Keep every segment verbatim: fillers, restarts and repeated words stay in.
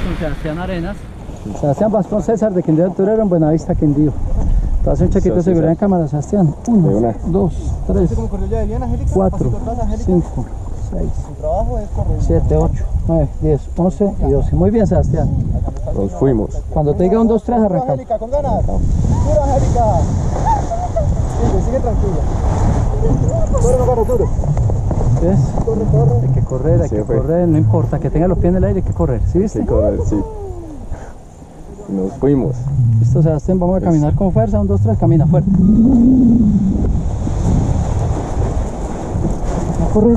con Sebastián Arenas. Sebastián, vas con César de Quindío Aventurero en Buenavista, Quindío. Te hace un chequito de seguridad en cámara, Sebastián. Uno, dos, tres, cuatro, cinco, seis, siete, ocho, nueve, diez, once y doce. Muy bien, Sebastián. Nos fuimos. Cuando te diga un, dos, tres, arrancamos. Angélica, con ganas. Duro, Angélica. Sigue, sigue tranquila. Corre, no corre, duro. ¿Ves? Corre, corre. Hay que correr, hay Sí, que fue. correr, no importa, que tenga los pies en el aire, hay que correr. ¿Sí viste? Sí, correr, sí. Nos fuimos. Listo, Sebastián, vamos a caminar con fuerza. Un, dos, tres, camina fuerte. A correr.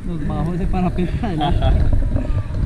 Nos bajó ese parapente adelante.